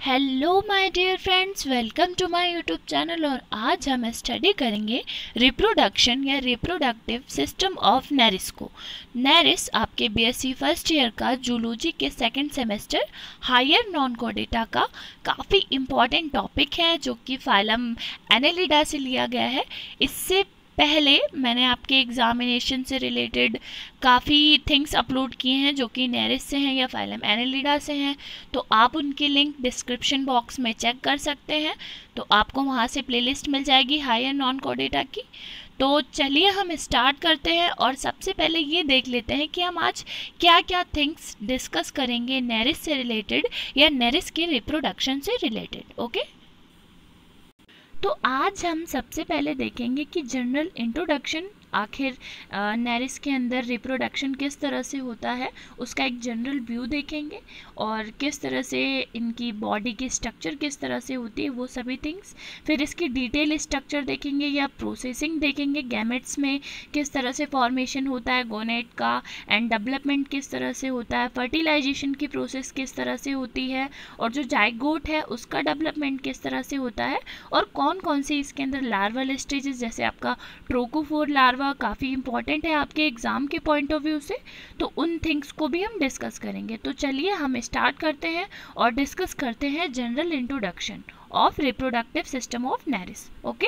Hello my dear friends, welcome to my YouTube channel. और आज हम स्टडी करेंगे रिप्रोडक्शन या रिप्रोडक्टिव सिस्टम ऑफ नेरिस को। नेरिस आपके बीएससी फर्स्ट ईयर का जूलॉजी के second semester higher non chordata का काफ़ी इम्पॉर्टेंट टॉपिक है जो कि फाइलम एनेलिडा से लिया गया है। इससे पहले मैंने आपके एग्जामिनेशन से रिलेटेड काफ़ी थिंग्स अपलोड किए हैं जो कि नेरिस से हैं या फाइलम एनेलिडा से हैं, तो आप उनकी लिंक डिस्क्रिप्शन बॉक्स में चेक कर सकते हैं। तो आपको वहाँ से प्लेलिस्ट मिल जाएगी हायर नॉन कोर्डेटा की। तो चलिए हम स्टार्ट करते हैं और सबसे पहले ये देख लेते हैं कि हम आज क्या क्या थिंग्स डिस्कस करेंगे नेरिस से रिलेटेड या नेरिस के रिप्रोडक्शन से रिलेटेड। ओके, तो आज हम सबसे पहले देखेंगे कि जनरल इंट्रोडक्शन, आखिर नेरिस के अंदर रिप्रोडक्शन किस तरह से होता है उसका एक जनरल व्यू देखेंगे और किस तरह से इनकी बॉडी की स्ट्रक्चर किस तरह से होती है वो सभी थिंग्स। फिर इसकी डिटेल स्ट्रक्चर देखेंगे या प्रोसेसिंग देखेंगे, गैमेट्स में किस तरह से फॉर्मेशन होता है गोनेट का एंड डेवलपमेंट किस तरह से होता है, फर्टिलाइजेशन की प्रोसेस किस तरह से होती है और जो जाइगोट है उसका डेवलपमेंट किस तरह से होता है और कौन कौन सी इसके अंदर लार्वल स्टेजेस, जैसे आपका ट्रोकोफोर लार्वा काफ़ी इंपॉर्टेंट है आपके एग्जाम के पॉइंट ऑफ व्यू से, तो उन थिंग्स को भी हम डिस्कस करेंगे। तो चलिए हम स्टार्ट करते हैं और डिस्कस करते हैं general introduction of reproductive system of Nereis. Okay,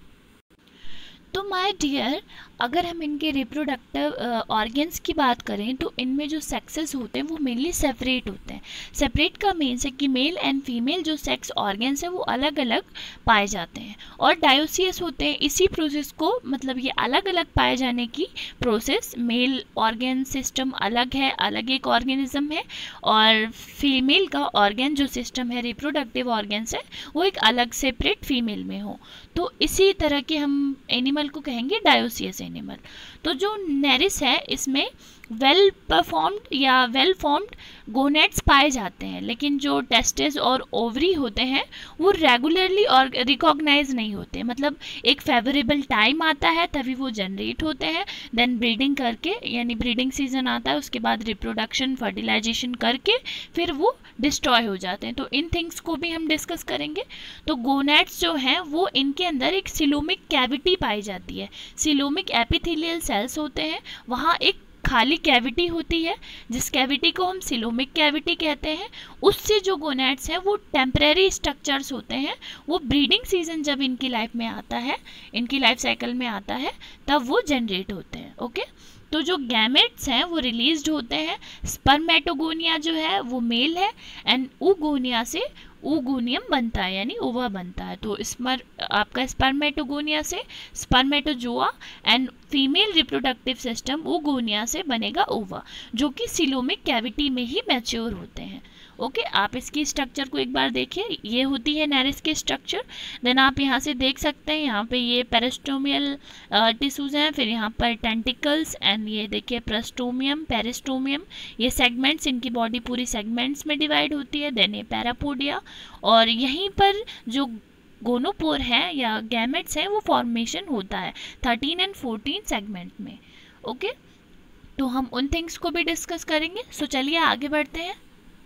तो माय डियर, अगर हम इनके रिप्रोडक्टिव ऑर्गन्स की बात करें तो इनमें जो सेक्सेस होते हैं वो मेनली सेपरेट होते हैं। सेपरेट का मीन्स है कि मेल एंड फीमेल जो सेक्स ऑर्गन्स हैं वो अलग अलग पाए जाते हैं और डायोसियस होते हैं। इसी प्रोसेस को, मतलब ये अलग अलग पाए जाने की प्रोसेस, मेल ऑर्गन सिस्टम अलग है, अलग एक ऑर्गेनिज्म है, और फीमेल का ऑर्गन जो सिस्टम है रिप्रोडक्टिव ऑर्गन्स है वो एक अलग सेपरेट फीमेल में हो। तो इसी तरह के हम एनिमल को कहेंगे डायोसियस एनिमल। तो जो नेरिस है इसमें वेल परफॉर्म्ड या वेल फॉर्म्ड गोनेट्स पाए जाते हैं, लेकिन जो टेस्टिस और ओवरी होते हैं वो रेगुलरली और रिकॉग्नाइज नहीं होते। मतलब एक फेवरेबल टाइम आता है तभी वो जनरेट होते हैं, देन ब्रीडिंग करके, यानी ब्रीडिंग सीजन आता है, उसके बाद रिप्रोडक्शन फर्टिलाइजेशन करके फिर वो डिस्ट्रॉय हो जाते हैं। तो इन थिंग्स को भी हम डिस्कस करेंगे। तो गोनेट्स जो हैं वो इनके अंदर एक सिलोमिक कैविटी पाई जाती है। सिलोमिक एपिथेलियल सेल्स होते हैं, वहाँ एक खाली कैविटी होती है जिस कैविटी को हम सिलोमिक कैविटी कहते हैं। उससे जो गोनेट्स हैं वो टेम्परेरी स्ट्रक्चर्स होते हैं, वो ब्रीडिंग सीजन जब इनकी लाइफ में आता है, इनकी लाइफ साइकिल में आता है, तब वो जनरेट होते हैं। ओके, तो जो गैमेट्स हैं वो रिलीज्ड होते हैं। स्पर्मेटोगोनिया जो है वो मेल है एंड oogonia से oogoनियम बनता है, यानी ओवा बनता है। तो आपका स्पर्मेटोगोनिया से spermatozoa and female reproductive system oogonia से बनेगा ओवा, जो कि सिलोमिक कैविटी में ही मैच्योर होते हैं। ओके, आप इसकी स्ट्रक्चर को एक बार देखिए, ये होती है नेरिस की स्ट्रक्चर। देन आप यहाँ से देख सकते हैं, यहाँ पे ये पेरिस्टोमियल टिश्यूज हैं, फिर यहाँ पर टेंटिकल्स एंड ये देखिए प्रेस्टोमियम, पेरिस्टोमियम, ये सेगमेंट्स, इनकी बॉडी पूरी सेगमेंट्स में डिवाइड होती है। देन ये पैरापोडिया, और यहीं पर जो गोनोपोर है या गैमेट्स हैं वो फॉर्मेशन होता है 13 एंड 14 सेगमेंट में। ओके, तो हम उन थिंग्स को भी डिस्कस करेंगे। सो चलिए आगे बढ़ते हैं।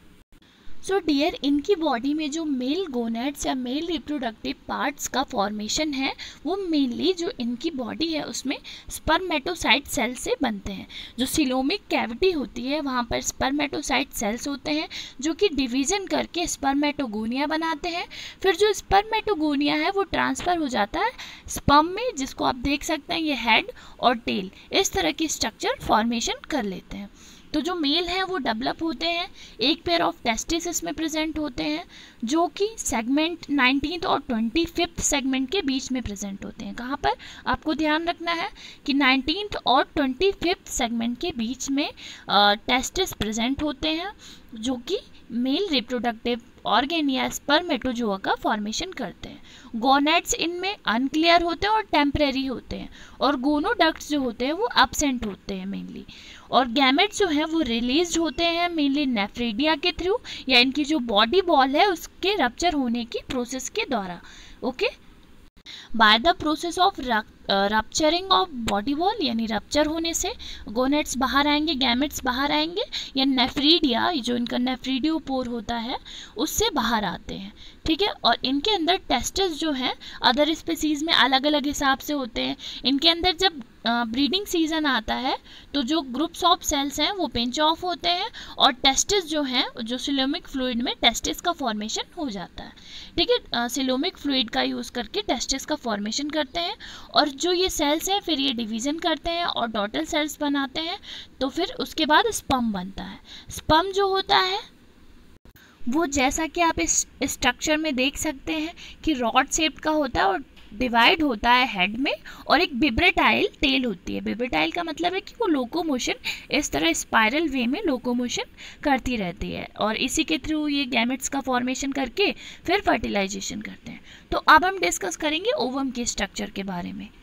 सो डियर, इनकी बॉडी में जो मेल गोनेट्स या मेल रिप्रोडक्टिव पार्ट्स का फॉर्मेशन है वो मेनली जो इनकी बॉडी है उसमें स्पर्मेटोसाइट सेल से बनते हैं। जो सिलोमिक कैविटी होती है वहाँ पर स्पर्मेटोसाइट सेल्स होते हैं जो कि डिवीजन करके स्पर्मेटोगोनिया बनाते हैं। फिर जो स्पर्मेटोगोनिया है वो ट्रांसफ़र हो जाता है स्पर्म में, जिसको आप देख सकते हैं ये हेड और टेल इस तरह की स्ट्रक्चर फॉर्मेशन कर लेते हैं। तो जो मेल हैं वो डेवलप होते हैं, एक पेयर ऑफ टेस्टिस इसमें प्रेजेंट होते हैं जो कि सेगमेंट 19th और 25th सेगमेंट के बीच में प्रेजेंट होते हैं। कहाँ पर आपको ध्यान रखना है कि 19th और 25th सेगमेंट के बीच में टेस्टिस प्रेजेंट होते हैं जो कि मेल रिप्रोडक्टिव ऑर्गन या स्पर्मेटोजोआ का फॉर्मेशन करते हैं। गोनेट्स इनमें अनक्लियर होते हैं और टेम्परेरी होते हैं, और गोनोडक्ट्स जो होते हैं वो एब्सेंट होते हैं मेनली, और गैमेट्स जो हैं वो रिलीज होते हैं मेनली नेफ्रिडिया के थ्रू या इनकी जो बॉडी बॉल है उसके रप्चर होने की प्रोसेस के द्वारा। Okay, by the process of rupturing of body wall, यानी रप्चर होने से गोनेट्स बाहर आएंगे, गैमेट्स बाहर आएंगे, या नेफ्रीडिया जो इनका नेफ्रीडियोपोर होता है उससे बाहर आते हैं, ठीक है। और इनके अंदर टेस्टिस जो है अदर स्पीसीज में अलग अलग हिसाब से होते हैं। इनके अंदर जब ब्रीडिंग सीजन आता है तो जो ग्रुप्स ऑफ सेल्स हैं वो पिंच ऑफ होते हैं और टेस्टिस जो हैं, जो सिलोमिक फ्लूइड में टेस्टिस का फॉर्मेशन हो जाता है, ठीक है। सिलोमिक फ्लूइड का यूज़ करके टेस्टिस का फॉर्मेशन करते हैं और जो ये सेल्स हैं फिर ये डिवीज़न करते हैं और डॉटर सेल्स बनाते हैं, तो फिर उसके बाद स्पर्म बनता है। स्पर्म जो होता है वो जैसा कि आप इस स्ट्रक्चर में देख सकते हैं कि रॉड शेप का होता है और डिवाइड होता है हेड में, और एक बिब्रेटाइल टेल होती है। बिब्रेटाइल का मतलब है कि वो लोकोमोशन इस तरह स्पाइरल वे में लोकोमोशन करती रहती है और इसी के थ्रू ये गैमेट्स का फॉर्मेशन करके फिर फर्टिलाइजेशन करते हैं। तो अब हम डिस्कस करेंगे ओवम के स्ट्रक्चर के बारे में।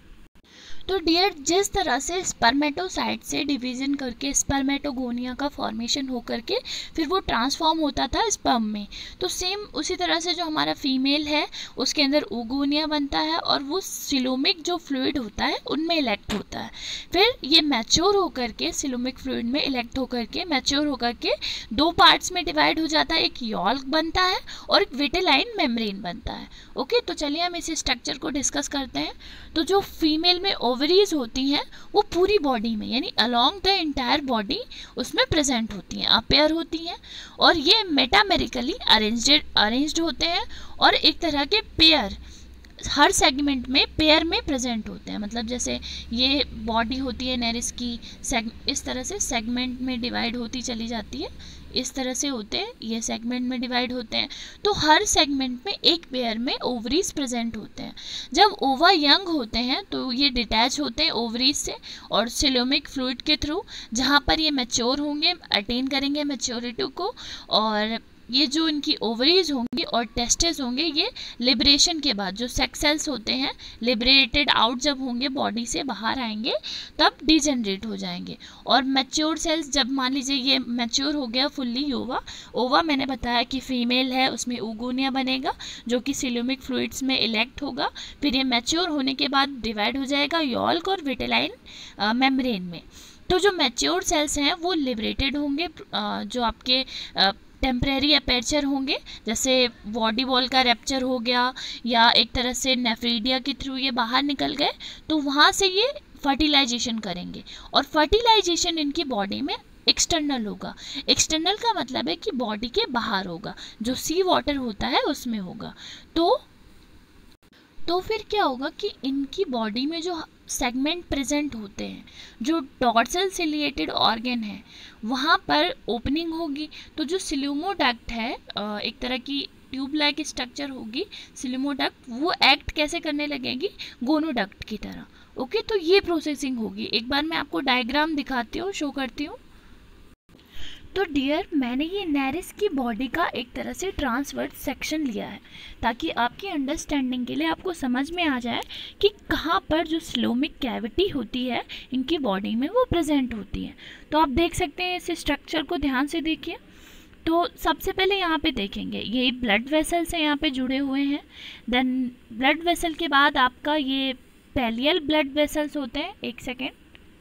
तो डियर, जिस तरह से स्पर्मेटोसाइट से डिवीजन करके स्पर्मेटोगोनिया का फॉर्मेशन हो करके फिर वो ट्रांसफॉर्म होता था स्पर्म में, तो सेम उसी तरह से जो हमारा फीमेल है उसके अंदर ओगोनिया बनता है और वो सिलोमिक जो फ्लूइड होता है उनमें इलेक्ट होता है। फिर ये मैच्योर होकर के सिलोमिक फ्लूइड में इलेक्ट होकर के मैच्योर होकर के दो पार्ट्स में डिवाइड हो जाता है, एक यॉल्क बनता है और एक विटेलाइन मेम्ब्रेन बनता है। ओके, तो चलिए हम इस स्ट्रक्चर को डिस्कस करते हैं। तो जो फीमेल में ओवरीज होती हैं वो पूरी बॉडी में यानी अलोंग द एंटायर बॉडी उसमें प्रेजेंट होती हैं, अपेयर होती हैं और ये मेटामेरिकली अरेंज्ड होते हैं और एक तरह के पेयर हर सेगमेंट में पेयर में प्रेजेंट होते हैं। मतलब जैसे ये बॉडी होती है नेरिस की, इस तरह से सेगमेंट में डिवाइड होती चली जाती है, इस तरह से होते हैं, ये सेगमेंट में डिवाइड होते हैं। तो हर सेगमेंट में एक पेयर में ओवरीज प्रेजेंट होते हैं। जब ओवा यंग होते हैं तो ये डिटैच होते हैं ओवरीज से और सिलोमिक फ्लूइड के थ्रू, जहाँ पर ये मैच्योर होंगे, अटेन करेंगे मैच्योरिटी को, और ये जो इनकी ओवरीज होंगी और टेस्टिस होंगे ये लिबरेशन के बाद जो सेक्स सेल्स होते हैं लिबरेटेड आउट जब होंगे बॉडी से बाहर आएंगे तब डिजेनरेट हो जाएंगे। और मैच्योर सेल्स जब मान लीजिए ये मैच्योर हो गया फुल्ली ओवा मैंने बताया कि फीमेल है, उसमें ओगोनिया बनेगा जो कि सिलोमिक फ्लूइड्स में इलेक्ट होगा। फिर ये मैच्योर होने के बाद डिवाइड हो जाएगा यॉल्क और विटेलाइन मेम्ब्रेन में। तो जो मैच्योर सेल्स हैं वो लिबरेटेड होंगे, जो आपके टेम्परेरी अपर्चर होंगे, जैसे बॉडी वॉल का रैप्चर हो गया या एक तरह से नेफ्रीडिया के थ्रू ये बाहर निकल गए, तो वहाँ से ये फर्टिलाइजेशन करेंगे और फर्टिलाइजेशन इनकी बॉडी में एक्सटर्नल होगा। एक्सटर्नल का मतलब है कि बॉडी के बाहर होगा, जो सी वाटर होता है उसमें होगा। तो फिर क्या होगा कि इनकी बॉडी में जो सेगमेंट प्रेजेंट होते हैं, जो डॉर्सल सिलिएटेड ऑर्गन है, वहाँ पर ओपनिंग होगी। तो जो सिल्यूमोडक्ट है, एक तरह की ट्यूब लाइक स्ट्रक्चर होगी सिल्यूमोडक्ट, वो एक्ट कैसे करने लगेगी गोनोडक्ट की तरह। ओके, तो ये प्रोसेसिंग होगी। एक बार मैं आपको डायग्राम दिखाती हूँ, शो करती हूँ। तो डियर, मैंने ये नेरिस की बॉडी का एक तरह से ट्रांसवर्स सेक्शन लिया है ताकि आपकी अंडरस्टैंडिंग के लिए आपको समझ में आ जाए कि कहाँ पर जो सिलोमिक कैविटी होती है इनकी बॉडी में वो प्रेजेंट होती है। तो आप देख सकते हैं, इस स्ट्रक्चर को ध्यान से देखिए। तो सबसे पहले यहाँ पे देखेंगे ये ब्लड वेसल्स हैं, यहाँ पे जुड़े हुए हैं। देन ब्लड वेसल के बाद आपका ये पैलियल ब्लड वेसल्स होते हैं। एक सेकेंड,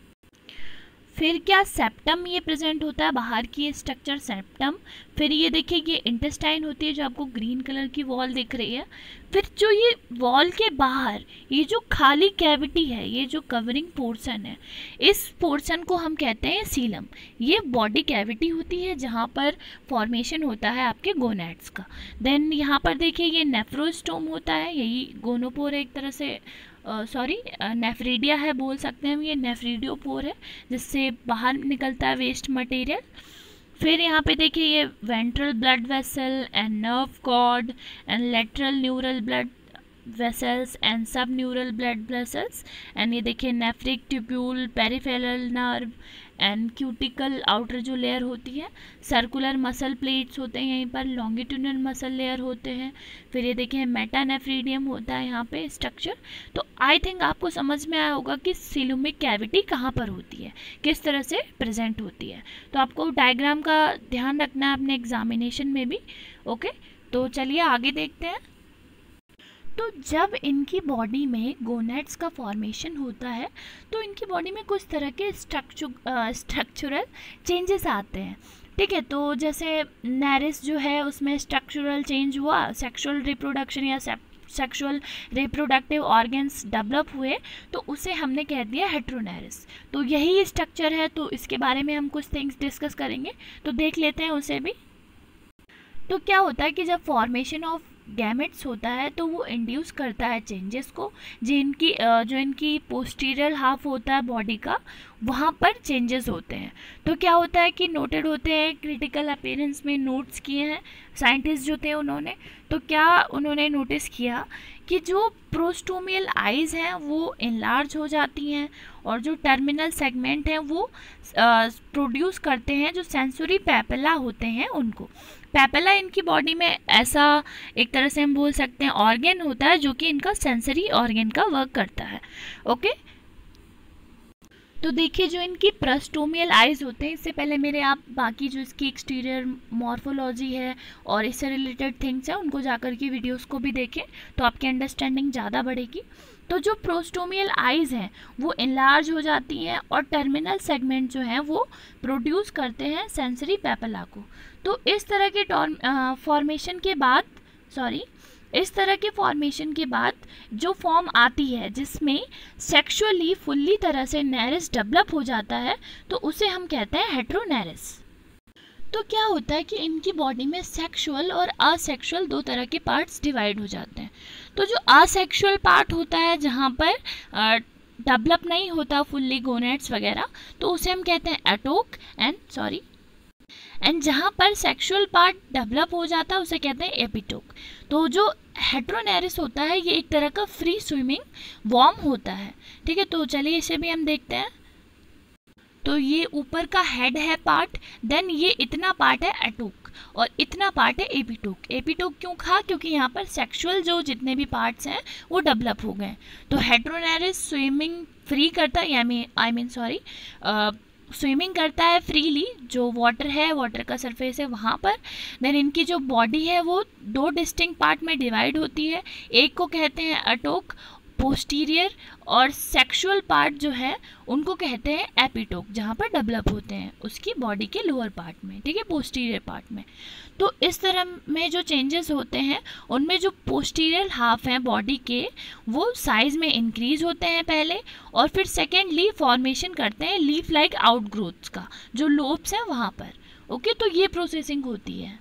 फिर क्या सेप्टम ये प्रेजेंट होता है, बाहर की ये स्ट्रक्चर सेप्टम। फिर ये देखिए ये इंटेस्टाइन होती है जो आपको ग्रीन कलर की वॉल दिख रही है। फिर जो ये वॉल के बाहर ये जो खाली कैविटी है, ये जो कवरिंग पोर्शन है, इस पोर्शन को हम कहते हैं सीलम। ये बॉडी कैविटी होती है जहाँ पर फॉर्मेशन होता है आपके गोनैड्स का। देन यहाँ पर देखिए ये नेफ्रोस्टोम होता है, यही गोनोपोर है एक तरह से, नेफ्रीडिया है बोल सकते हैं हम, ये नेफ्रीडियोपोर है जिससे बाहर निकलता है वेस्ट मटेरियल। फिर यहाँ पे देखिए ये ventral blood vessel and nerve cord and lateral neural blood vessels and sub neural blood vessels and ये देखिए nephric tubule, peripheral nerve and cuticle outer जो लेयर होती है, सर्कुलर मसल प्लेट्स होते हैं यहीं पर, लॉन्गिट्यूडनल मसल लेयर होते हैं। फिर ये देखिए मेटानेफ्रीडियम होता है यहाँ पे स्ट्रक्चर। तो आई थिंक आपको समझ में आया होगा कि सिलोमिक कैविटी कहाँ पर होती है, किस तरह से प्रेजेंट होती है। तो आपको डायग्राम का ध्यान रखना है अपने एग्जामिनेशन में भी। ओके, तो चलिए आगे देखते हैं। तो जब इनकी बॉडी में गोनेड्स का फॉर्मेशन होता है तो इनकी बॉडी में कुछ तरह के स्ट्रक्चरल चेंजेस आते हैं, ठीक है। तो जैसे नेरिस जो है उसमें स्ट्रक्चरल चेंज हुआ, सेक्सुअल रिप्रोडक्शन या सेक्सुअल रिप्रोडक्टिव ऑर्गन्स डेवलप हुए, तो उसे हमने कह दिया हेटेरोनेरिस। तो यही स्ट्रक्चर है, तो इसके बारे में हम कुछ थिंग्स डिस्कस करेंगे, तो देख लेते हैं उसे भी। तो क्या होता है कि जब फॉर्मेशन ऑफ गैमेट्स होता है तो वो इंड्यूस करता है चेंजेस को, जो इनकी पोस्टीरियर हाफ होता है बॉडी का, वहाँ पर चेंजेस होते हैं। तो क्या होता है कि नोटेड होते हैं, क्रिटिकल अपीयरेंस में नोट्स किए हैं साइंटिस्ट जो थे उन्होंने। तो क्या उन्होंने नोटिस किया कि जो प्रोस्टोमियल आइज़ हैं वो इनलार्ज हो जाती हैं और जो टर्मिनल सेगमेंट हैं वो प्रोड्यूस करते हैं जो सेंसरी पैपेला होते हैं उनको। पैपेला इनकी बॉडी में ऐसा एक तरह से हम बोल सकते हैं ऑर्गन होता है जो कि इनका सेंसरी ऑर्गन का वर्क करता है। ओके, तो देखिए जो इनकी प्रोस्टोमियल आइज़ होते हैं, इससे पहले मेरे आप बाकी जो इसकी एक्सटीरियर मॉर्फोलॉजी है और इससे रिलेटेड थिंग्स हैं उनको जाकर के वीडियोस को भी देखें तो आपकी अंडरस्टैंडिंग ज़्यादा बढ़ेगी। तो जो प्रोस्टोमियल आइज़ हैं वो इनलार्ज हो जाती हैं और टर्मिनल सेगमेंट जो हैं वो प्रोड्यूस करते हैं सेंसरी पैपेला को। तो इस तरह के फॉर्मेशन के बाद जो फॉर्म आती है जिसमें सेक्सुअली फुल्ली तरह से नेरिस डेवलप हो जाता है तो उसे हम कहते हैं हेटेरोनेरिस। तो क्या होता है कि इनकी बॉडी में सेक्सुअल और असेक्सुअल दो तरह के पार्ट्स डिवाइड हो जाते हैं। तो जो असेक्सुअल पार्ट होता है जहाँ पर डेवलप नहीं होता फुल्ली गोनेड्स वगैरह, तो उसे हम कहते हैं एटोक एंड जहाँ पर सेक्सुअल पार्ट डेवलप हो जाता है उसे कहते हैं एपिटोक। तो जो हेटेरोनेरिस होता है ये एक तरह का फ्री स्विमिंग वॉर्म होता है, ठीक है। तो चलिए इसे भी हम देखते हैं। तो ये ऊपर का हेड है पार्ट, देन ये इतना पार्ट है एटोक और इतना पार्ट है एपिटोक। एपिटोक क्यों कहा? क्योंकि यहाँ पर सेक्सुअल जो जितने भी पार्ट्स हैं वो डेवलप हो गए। तो हेटेरोनेरिस स्विमिंग फ्री करता है, स्विमिंग करता है फ्रीली, जो वाटर है, वाटर का सरफेस है वहाँ पर। देन इनकी जो बॉडी है वो दो डिस्टिंक्ट पार्ट में डिवाइड होती है, एक को कहते हैं एटोक पोस्टीरियर और सेक्सुअल पार्ट जो है उनको कहते हैं एपिटोक, जहाँ पर डेवलप होते हैं उसकी बॉडी के लोअर पार्ट में, ठीक है, पोस्टीरियर पार्ट में। तो इस तरह में जो चेंजेस होते हैं उनमें जो पोस्टीरियर हाफ हैं बॉडी के वो साइज़ में इंक्रीज होते हैं पहले, और फिर सेकेंडली फॉर्मेशन करते हैं लीफ लाइक आउटग्रोथ्स का, जो लोब्स हैं वहाँ पर। ओके, तो ये प्रोसेसिंग होती है।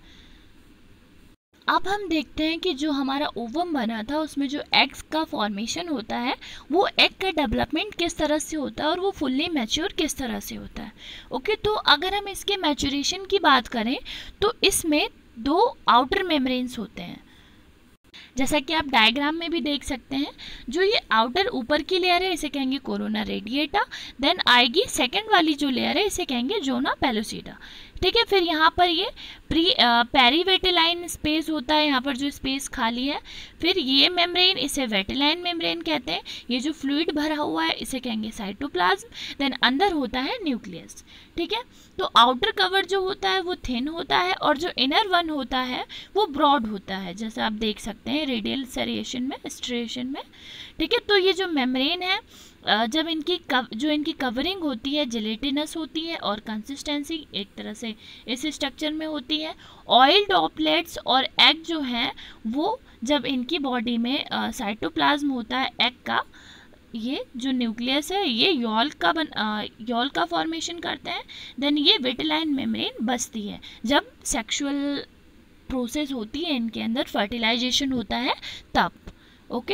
अब हम देखते हैं कि जो हमारा ओवम बना था उसमें जो एग्स का फॉर्मेशन होता है वो एग का डेवलपमेंट किस तरह से होता है और वो फुल्ली मैच्योर किस तरह से होता है। ओके, तो अगर हम इसके मैच्योरेशन की बात करें तो इसमें दो आउटर मेम्ब्रेन्स होते हैं, जैसा कि आप डायग्राम में भी देख सकते हैं। जो ये आउटर ऊपर की लेयर है इसे कहेंगे कोरोना रेडिएटा, देन आएगी सेकंड वाली जो लेयर है इसे कहेंगे जोना पेलोसिडा, ठीक है। फिर यहाँ पर ये पेरीवेटिलाइन स्पेस होता है, यहाँ पर जो स्पेस खाली है। फिर ये मेम्ब्रेन इसे वेटिलाइन मेम्ब्रेन कहते हैं, ये जो फ्लूइड भरा हुआ है इसे कहेंगे साइटोप्लाज्म। देन अंदर होता है न्यूक्लियस, ठीक है। तो आउटर कवर जो होता है वो थिन होता है और जो इनर वन होता है वो ब्रॉड होता है, जैसे आप देख सकते हैं रेडियल स्ट्रिएशन में, ठीक है। तो ये जो मेम्ब्रेन है जब इनकी कवरिंग होती है जिलेटिनस होती है और कंसिस्टेंसी एक तरह से इस स्ट्रक्चर में होती है। ऑयल ड्रॉपलेट्स और एग जो हैं वो जब इनकी बॉडी में साइटोप्लाज्म होता है एग का, ये जो न्यूक्लियस है ये यॉल का फॉर्मेशन करते हैं। देन ये विटिलाइन मेम्ब्रेन बचती है जब सेक्सुअल प्रोसेस होती है इनके अंदर, फर्टिलाइजेशन होता है तब। ओके,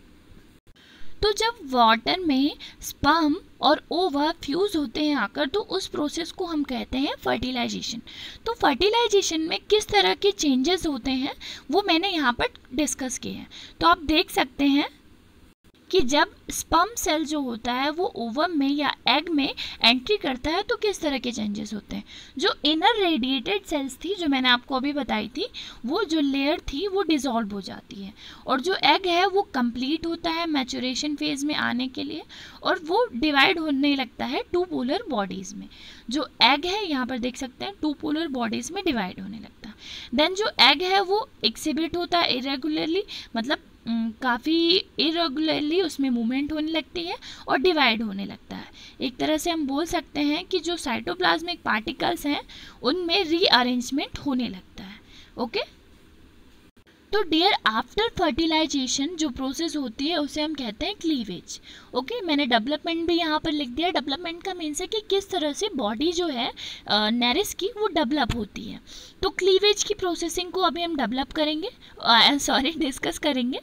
तो जब वाटर में स्पर्म और ओवा फ्यूज होते हैं आकर तो उस प्रोसेस को हम कहते हैं फर्टिलाइजेशन। तो फर्टिलाइजेशन में किस तरह के चेंजेस होते हैं वो मैंने यहाँ पर डिस्कस किए हैं। तो आप देख सकते हैं कि जब स्पर्म सेल जो होता है वो ओवम में या एग में एंट्री करता है तो किस तरह के चेंजेस होते हैं। जो इनर रेडिएटेड सेल्स थी जो मैंने आपको अभी बताई थी, वो जो लेयर थी वो डिसॉल्व हो जाती है और जो एग है वो कंप्लीट होता है मैच्योरेशन फेज में आने के लिए और वो डिवाइड होने लगता है टू पोलर बॉडीज़ में। जो एग है यहाँ पर देख सकते हैं टू पोलर बॉडीज़ में डिवाइड होने लगता है। देन जो एग है वो एक्सिबिट होता है इरेगुलरली, मतलब काफ़ी इरेगुलरली उसमें मूवमेंट होने लगती है और डिवाइड होने लगता है। एक तरह से हम बोल सकते हैं कि जो साइटोप्लाज्मिक पार्टिकल्स हैं उनमें रीअरेंजमेंट होने लगता है। ओके, तो डियर आफ्टर फर्टिलाइजेशन जो प्रोसेस होती है उसे हम कहते हैं क्लीवेज। ओके, मैंने डेवलपमेंट भी यहाँ पर लिख दिया। डेवलपमेंट का मीन्स है कि किस तरह से बॉडी जो है नेरिस की वो डेवलप होती है। तो क्लीवेज की प्रोसेसिंग को अभी हम डेवलप करेंगे, डिस्कस करेंगे।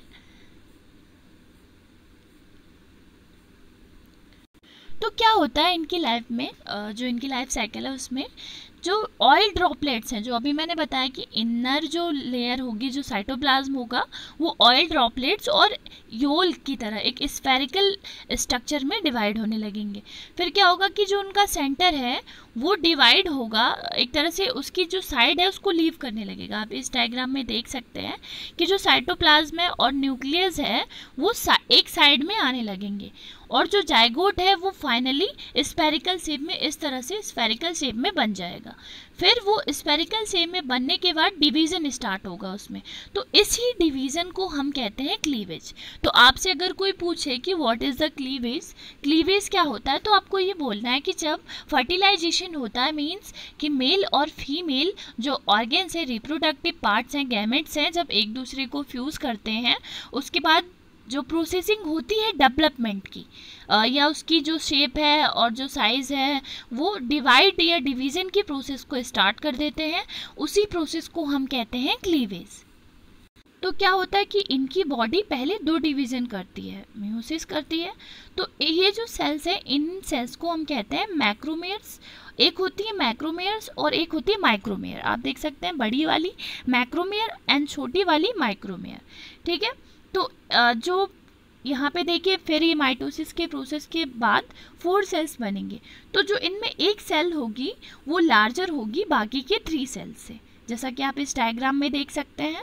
तो क्या होता है इनकी लाइफ में, जो इनकी लाइफ साइकिल है उसमें जो ऑयल ड्रॉपलेट्स हैं, जो अभी मैंने बताया कि इनर जो लेयर होगी, जो साइटोप्लाज्म होगा, वो ऑयल ड्रॉपलेट्स और योल की तरह एक स्फेरिकल स्ट्रक्चर में डिवाइड होने लगेंगे। फिर क्या होगा कि जो उनका सेंटर है वो डिवाइड होगा, एक तरह से उसकी जो साइड है उसको लीव करने लगेगा। आप इस डायग्राम में देख सकते हैं कि जो साइटोप्लाज्म है और न्यूक्लियस है वो एक साइड में आने लगेंगे, और जो जाइगोट है वो फाइनली स्फेरिकल शेप में, इस तरह से स्फेरिकल शेप में बन जाएगा। फिर वो स्फेरिकल शेप में बनने के बाद डिवीज़न स्टार्ट होगा उसमें, तो इसी डिवीज़न को हम कहते हैं क्लीवेज। तो आपसे अगर कोई पूछे कि what is the cleavage, cleavage क्या होता है, तो आपको ये बोलना है कि जब फर्टिलाइजेशन होता है, मीन्स कि मेल और फीमेल जो ऑर्गेन्स हैं, रिप्रोडक्टिव पार्ट्स हैं, गैमेट्स हैं, जब एक दूसरे को फ्यूज़ करते हैं, उसके बाद जो प्रोसेसिंग होती है डेवलपमेंट की, या उसकी जो शेप है और जो साइज़ है वो डिवाइड या डिवीज़न की प्रोसेस को स्टार्ट कर देते हैं। उसी प्रोसेस को हम कहते हैं क्लीवेज। तो क्या होता है कि इनकी बॉडी पहले दो डिवीज़न करती है, म्यूसिस करती है। तो ये जो सेल्स है, इन सेल्स को हम कहते हैं मैक्रोमेयर्स। एक होती है मैक्रोमेयर्स और एक होती है माइक्रोमेयर। आप देख सकते हैं बड़ी वाली मैक्रोमेयर एंड छोटी वाली माइक्रोमेयर। ठीक है, तो जो यहाँ पे देखिए, फिर ये माइटोसिस के प्रोसेस के बाद 4 सेल्स बनेंगे। तो जो इनमें एक सेल होगी वो लार्जर होगी बाकी के 3 सेल्स से, जैसा कि आप इस डायग्राम में देख सकते हैं।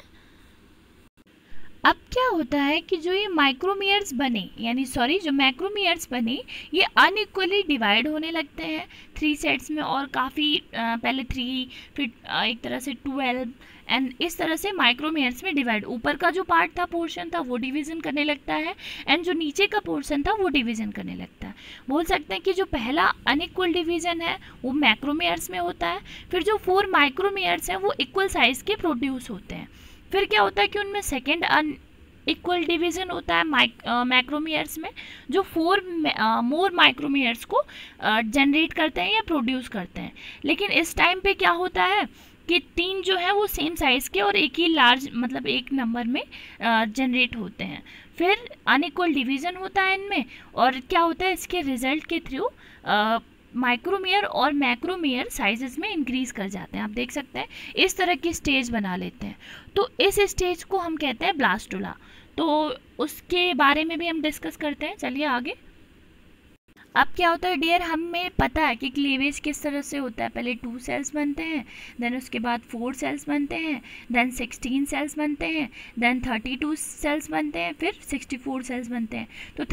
अब क्या होता है कि जो ये माइक्रोमियर्स बने, जो मैक्रोमियर्स बने, ये अनइक्वली डिवाइड होने लगते हैं 3 सेट्स में, और काफ़ी पहले 3, फिर एक तरह से 12 एंड इस तरह से माइक्रोमियर्स में डिवाइड। ऊपर का जो पार्ट था, पोर्शन था, वो डिवीज़न करने लगता है, एंड जो नीचे का पोर्शन था वो डिवीज़न करने लगता है। बोल सकते हैं कि जो पहला अनइक्वल डिवीज़न है वो मैक्रोमियर्स में होता है, फिर जो 4 माइक्रोमियर्स हैं वो इक्वल साइज़ के प्रोड्यूस होते हैं। फिर क्या होता है कि उनमें सेकेंड इक्वल डिवीज़न होता है मैक्रोमियर्स में, जो 4 मोर माइक्रोमियर्स को जनरेट करते हैं या प्रोड्यूस करते हैं। लेकिन इस टाइम पे क्या होता है कि 3 जो है वो सेम साइज़ के और एक ही लार्ज, मतलब एक नंबर में जनरेट होते हैं। फिर अनइक्वल डिवीज़न होता है इनमें, और क्या होता है इसके रिजल्ट के थ्रू माइक्रोमियर और मैक्रोमियर साइजेस में इंक्रीज कर जाते हैं। आप देख सकते हैं इस तरह की स्टेज बना लेते हैं। तो इस स्टेज को हम कहते हैं ब्लास्टुला। तो उसके बारे में भी हम डिस्कस करते हैं। चलिए आगे। अब क्या होता है डियर, हमें पता है कि क्लीवेज किस तरह से होता है। पहले 2 सेल्स बनते हैं, देन उसके बाद 4 सेल्स बनते हैं, देन 16 सेल्स बनते हैं, देन 32 सेल्स बनते हैं, फिर 64 सेल्स बनते हैं। तो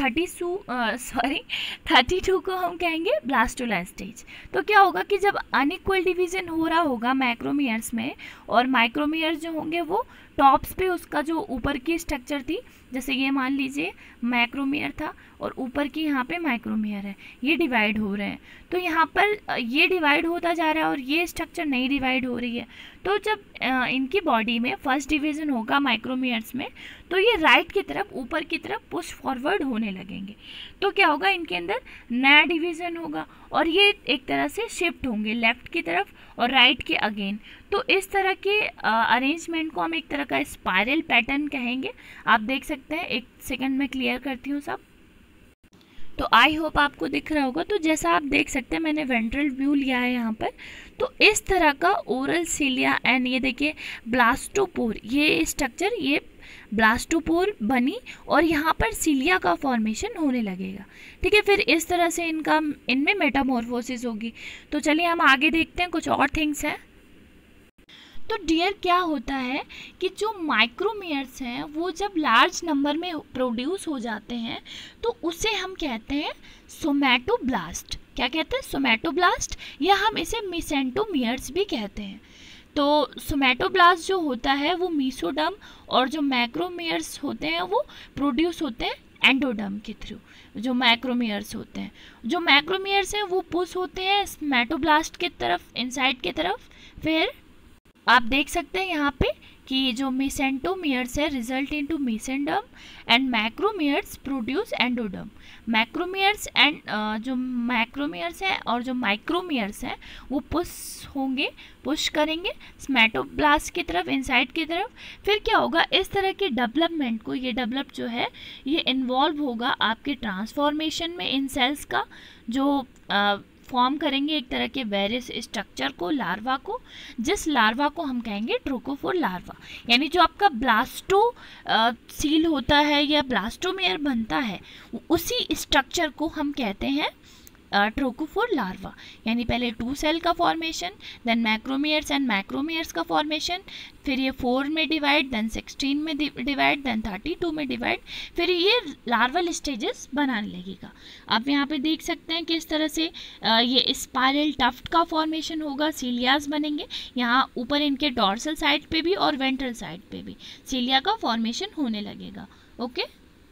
32 को हम कहेंगे ब्लास्टुला स्टेज। तो क्या होगा कि जब अनइक्वल डिवीज़न हो रहा होगा मैक्रोमियर्स में, और माइक्रोमियर्स जो होंगे वो टॉप्स पे, उसका जो ऊपर की स्ट्रक्चर थी, जैसे ये मान लीजिए मैक्रोमियर था और ऊपर की यहाँ पे माइक्रोमियर है, ये डिवाइड हो रहे हैं। तो यहाँ पर ये डिवाइड होता जा रहा है और ये स्ट्रक्चर नहीं डिवाइड हो रही है। तो जब इनकी बॉडी में फर्स्ट डिवीज़न होगा माइक्रोमियर्स में, तो ये राइट की तरफ, ऊपर की तरफ पुश फॉरवर्ड होने लगेंगे। तो क्या होगा, इनके अंदर नया डिवीज़न होगा और ये एक तरह से शिफ्ट होंगे लेफ़्ट की तरफ और राइट के अगेन। तो इस तरह के अरेंजमेंट को हम एक तरह का स्पाइरल पैटर्न कहेंगे। आप देख सकते हैं, एक सेकंड में क्लियर करती हूँ सब। तो आई होप आपको दिख रहा होगा। तो जैसा आप देख सकते हैं, मैंने वेंट्रल व्यू लिया है यहाँ पर। तो इस तरह का ओरल सीलिया एंड ये देखिए ब्लास्टोपोर, ये स्ट्रक्चर, ये ब्लास्टोपोर बनी और यहाँ पर सीलिया का फॉर्मेशन होने लगेगा। ठीक है, फिर इस तरह से इनमें मेटामॉर्फोसिस होगी। तो चलिए हम आगे देखते हैं, कुछ और थिंग्स हैं। तो डियर क्या होता है कि जो माइक्रोमियर्स हैं वो जब लार्ज नंबर में प्रोड्यूस हो जाते हैं तो उसे हम कहते हैं सोमैटोब्लास्ट। क्या कहते हैं? सोमैटोब्लास्ट, या हम इसे मेसेंटोमियर्स भी कहते हैं। तो सोमैटोब्लास्ट जो होता है वो मीसोडर्म, और जो मैक्रोमियर्स होते हैं वो प्रोड्यूस होते हैं एंडोडर्म के थ्रू। जो मैक्रोमियर्स होते हैं, जो मैक्रोमियर्स हैं वो पुश होते हैं सोमैटोब्लास्ट की तरफ, इनसाइड की तरफ। फिर आप देख सकते हैं यहाँ पे कि जो मेसेंटोमियर्स है result into mesoderm, and macromeres produce endoderm. Macromeres and जो मैक्रोमियर्स हैं और जो माइक्रोमियर्स हैं वो पुश करेंगे सोमैटोब्लास्ट की तरफ, इनसाइड की तरफ। फिर क्या होगा, इस तरह के डेवलपमेंट को, ये डेवलप जो है ये इन्वॉल्व होगा आपके ट्रांसफॉर्मेशन में इन सेल्स का, जो फॉर्म करेंगे एक तरह के वेरियस स्ट्रक्चर को, लार्वा को, जिस लार्वा को हम कहेंगे ट्रोकोफोर लार्वा। यानी जो आपका ब्लास्टो सील होता है या ब्लास्टोमेयर बनता है, उसी स्ट्रक्चर को हम कहते हैं ट्रोकोफोर लार्वा। यानी पहले 2 सेल का formation, then macromeres and macromeres का फॉर्मेशन, फिर ये 4 में डिवाइड, देन 16 में डिवाइड, देन 32 में डिवाइड, फिर ये लार्वल स्टेजेस बनाने लगेगा। आप यहाँ पे देख सकते हैं किस तरह से ये स्पाइरल टफ्ट का फॉर्मेशन होगा, सीलियाज बनेंगे। यहाँ ऊपर इनके डॉर्सल साइड पे भी और वेंट्रल साइड पे भी सीलिया का फॉर्मेशन होने लगेगा। ओके,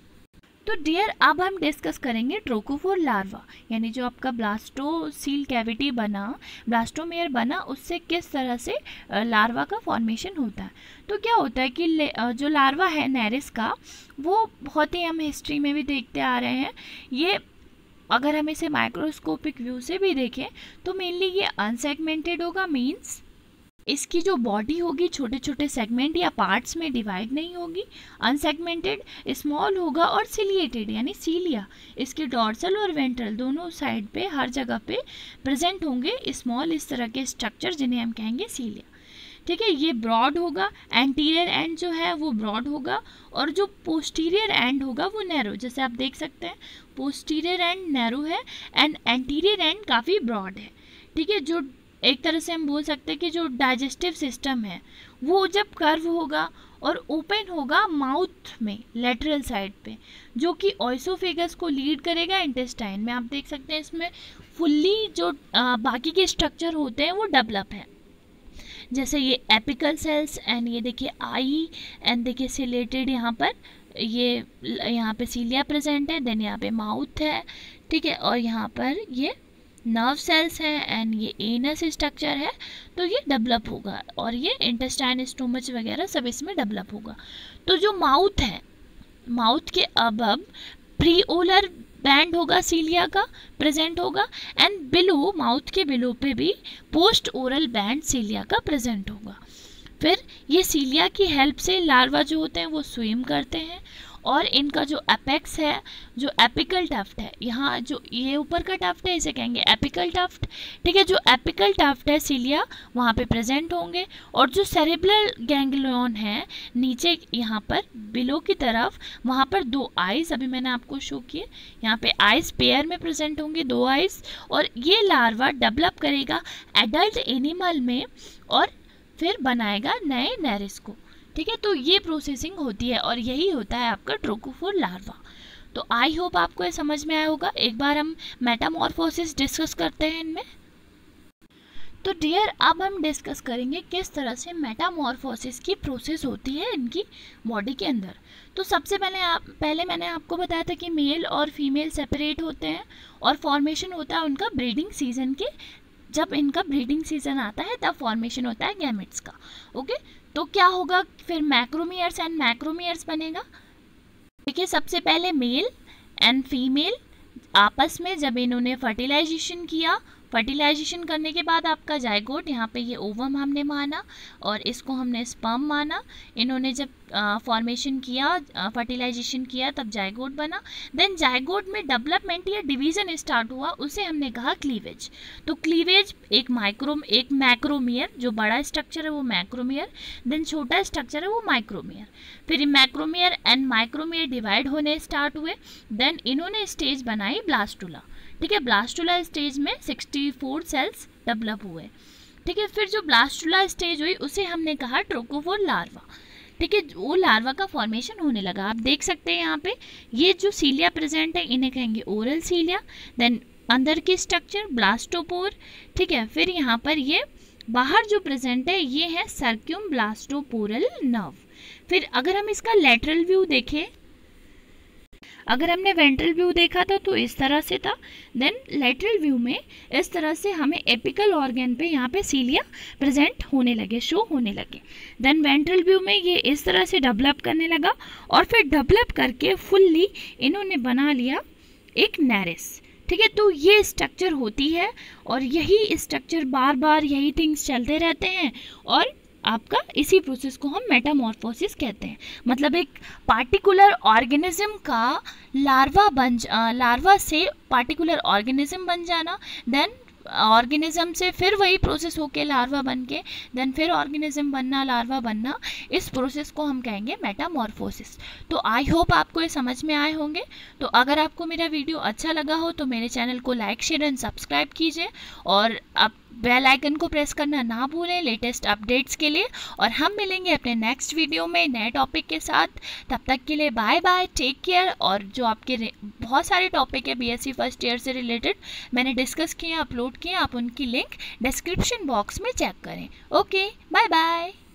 तो डियर अब हम डिस्कस करेंगे ट्रोकोफोर लार्वा, यानी जो आपका ब्लास्टोसील कैविटी बना, ब्लास्टोमेयर बना, उससे किस तरह से लार्वा का फॉर्मेशन होता है। तो क्या होता है कि जो लार्वा है नेरिस का, वो बहुत ही हम हिस्ट्री में भी देखते आ रहे हैं। ये अगर हम इसे माइक्रोस्कोपिक व्यू से भी देखें तो मेनली ये अनसेगमेंटेड होगा, मीन्स इसकी जो बॉडी होगी छोटे छोटे सेगमेंट या पार्ट्स में डिवाइड नहीं होगी, अनसेगमेंटेड, स्मॉल होगा और सिलिएटेड यानी सीलिया इसके डॉर्सल और वेंट्रल दोनों साइड पे हर जगह पे प्रेजेंट होंगे स्मॉल इस तरह के स्ट्रक्चर जिन्हें हम कहेंगे सीलिया। ठीक है, ये ब्रॉड होगा, एंटीरियर एंड जो है वो ब्रॉड होगा और जो पोस्टीरियर एंड होगा वो नैरो। जैसे आप देख सकते हैं पोस्टीरियर एंड नैरो है एंड एंटीरियर एंड काफ़ी ब्रॉड है। ठीक है, जो एक तरह से हम बोल सकते हैं कि जो डाइजेस्टिव सिस्टम है वो जब कर्व होगा और ओपन होगा माउथ में लेटरल साइड पे, जो कि ओइसोफेगस को लीड करेगा इंटेस्टाइन में। आप देख सकते हैं इसमें फुल्ली जो बाकी के स्ट्रक्चर होते हैं वो डेवलप है, जैसे ये एपिकल सेल्स एंड ये देखिए आई एंड देखिए सिलेटेड, यहाँ पर ये यहाँ पे सीलिया प्रेजेंट है, देन यहाँ पे माउथ है। ठीक है, और यहाँ पर ये नर्व सेल्स हैं एंड ये एनस स्ट्रक्चर है, तो ये डेवलप होगा और ये इंटेस्टाइन, स्टोमच वगैरह सब इसमें डेवलप होगा। तो जो माउथ है, माउथ के अबव प्रीओलर बैंड होगा सीलिया का प्रेजेंट होगा एंड बिलो, माउथ के बिलो पे भी पोस्ट ओरल बैंड सीलिया का प्रेजेंट होगा। फिर ये सीलिया की हेल्प से लार्वा जो होते हैं वो स्विम करते हैं और इनका जो एपेक्स है, जो एपिकल टफ्ट है, यहाँ जो ये ऊपर का टफ्ट है इसे कहेंगे एपिकल टफ्ट। ठीक है, जो एपिकल टफ्ट है सीलिया वहाँ पे प्रेजेंट होंगे और जो सेरेब्रल गैंग्लियन है नीचे यहाँ पर बिलो की तरफ, वहाँ पर 2 आइज अभी मैंने आपको शो किए, यहाँ पे आइज पेयर में प्रेजेंट होंगे 2 आइज, और ये लार्वा डेवलप करेगा एडल्ट एनिमल में और फिर बनाएगा नए नेरिस को। ठीक है, तो ये प्रोसेसिंग होती है और यही होता है आपका ट्रोकोफोर लार्वा। तो आई होप आपको ये समझ में आया होगा। एक बार हम मेटामॉर्फोसिस डिस्कस करते हैं इनमें। तो डियर अब हम डिस्कस करेंगे किस तरह से मेटामॉर्फोसिस की प्रोसेस होती है इनकी बॉडी के अंदर। तो सबसे पहले मैंने आपको बताया था कि मेल और फीमेल सेपरेट होते हैं और फॉर्मेशन होता है उनका ब्रीडिंग सीजन के, जब इनका ब्रीडिंग सीजन आता है तब फॉर्मेशन होता है गैमेट्स का। ओके, तो क्या होगा फिर मैक्रोमियर्स एंड मैक्रोमियर्स बनेगा। देखिए, सबसे पहले मेल एंड फीमेल आपस में जब इन्होंने फर्टिलाइजेशन किया, फर्टिलाइजेशन करने के बाद आपका जायगोट, यहाँ पे ये ओवम हमने माना और इसको हमने स्पर्म माना। इन्होंने जब फॉर्मेशन किया, फर्टिलाइजेशन किया, तब जायगोट बना। देन जायगोट में डेवलपमेंट या डिवीजन स्टार्ट हुआ, उसे हमने कहा क्लीवेज। तो क्लीवेज एक मैक्रोमियर, जो बड़ा स्ट्रक्चर है वो मैक्रोमियर, देन छोटा स्ट्रक्चर है वो माइक्रोमियर। फिर मैक्रोमियर एंड माइक्रोमियर डिवाइड होने स्टार्ट हुए। देन इन्होंने स्टेज बनाई ब्लास्टुला। ठीक है, ब्लास्टुला स्टेज में 64 सेल्स डेवलप हुए। ठीक है, फिर जो ब्लास्टुला स्टेज हुई उसे हमने कहा ट्रोकोफोर लार्वा। ठीक है, वो लार्वा का फॉर्मेशन होने लगा। आप देख सकते हैं यहाँ पे ये जो सीलिया प्रेजेंट है इन्हें कहेंगे ओरल सीलिया। देन अंदर की स्ट्रक्चर ब्लास्टोपोर। ठीक है, फिर यहाँ पर ये बाहर जो प्रेजेंट है ये है सर्क्यूम्ब्लास्टोपोरल नर्व। फिर अगर हम इसका लेटरल व्यू देखें, अगर हमने वेंट्रल व्यू देखा था तो इस तरह से था, देन लेटरल व्यू में इस तरह से हमें एपिकल ऑर्गन पे यहाँ पे सीलिया प्रेजेंट होने लगे, शो होने लगे। देन वेंट्रल व्यू में ये इस तरह से डेवलप करने लगा और फिर डेवलप करके फुल्ली इन्होंने बना लिया एक नेरिस। ठीक है, तो ये स्ट्रक्चर होती है और यही स्ट्रक्चर बार बार यही थिंग्स चलते रहते हैं और आपका इसी प्रोसेस को हम मेटामॉर्फोसिस कहते हैं। मतलब एक पार्टिकुलर ऑर्गेनिज्म का लार्वा से पार्टिकुलर ऑर्गेनिज्म बन जाना, देन ऑर्गेनिज्म से फिर वही प्रोसेस होके लार्वा बन के, देन फिर ऑर्गेनिज्म बनना, लार्वा बनना, इस प्रोसेस को हम कहेंगे मेटामॉर्फोसिस। तो आई होप आपको ये समझ में आए होंगे। तो अगर आपको मेरा वीडियो अच्छा लगा हो तो मेरे चैनल को लाइक, शेयर एंड सब्सक्राइब कीजिए और आप बेल आइकन को प्रेस करना ना भूलें लेटेस्ट अपडेट्स के लिए। और हम मिलेंगे अपने नेक्स्ट वीडियो में नए टॉपिक के साथ। तब तक के लिए बाय बाय, टेक केयर। और जो आपके बहुत सारे टॉपिक है बीएससी फर्स्ट ईयर से रिलेटेड मैंने डिस्कस किए, अपलोड किए, आप उनकी लिंक डिस्क्रिप्शन बॉक्स में चेक करें। Okay, bye bye.